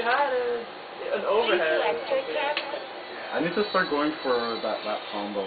had an overhead. I need to start going for that combo.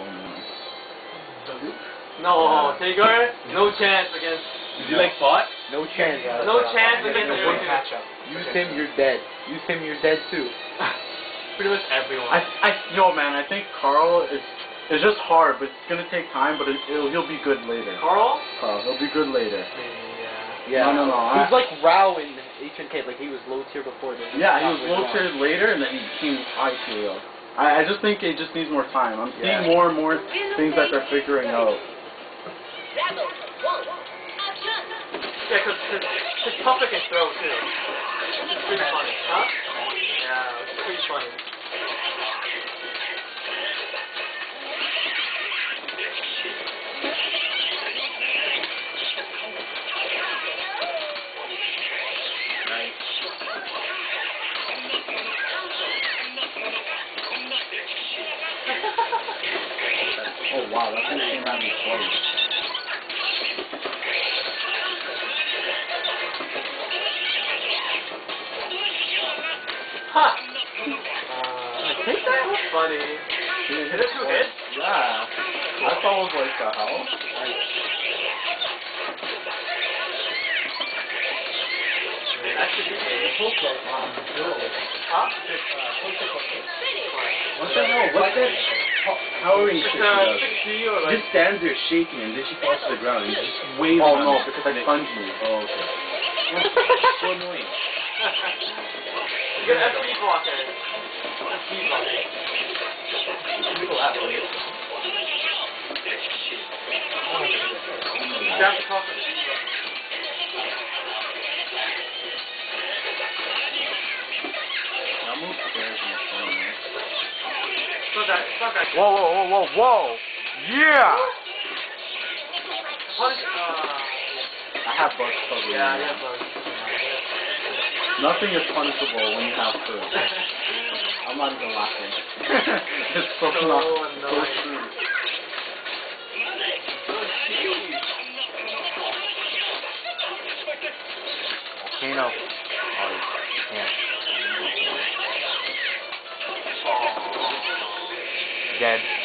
No, Tigger, no chance against. Did you like bot? No chance. No chance against No Tigger. matchup. Use him, you're dead. Use him, you're dead too. Pretty much everyone. Yo, man, I think Carl it's just hard, but it's gonna take time. But he'll be good later. Carl, he'll be good later. maybe, Yeah. No. He's like Rao in HNK, like he was low tier before. Then Yeah, he was low tier later, and then he became high tier. I just think it just needs more time. I'm seeing more and more things that they're figuring out. Yeah, because Puppet can throw too. It's pretty funny, huh? Yeah, it's pretty funny. Oh wow, that thing came out of his clothes. Huh! Take that? Funny. Is it 2 hits? Yeah. I thought it was like the hell. That should be a huh? What the hell? What's that powering It's shit a she does? 6D or like. Just stands there shaking and then she falls to the ground and just waves Oh on no, it. because I plunged me. Oh, okay. So annoying. You get FP blocker. FP blocker. People have it. You have to call for the speed blocker. I'll move stairs in the phone, man. It's not that. Whoa! Yeah! I have bugs covered. Yeah, yeah, but. Nothing is punishable when you have fur. I'm not even laughing. It's so So not annoying. so true. Volcano. Oh, you can't. Dead.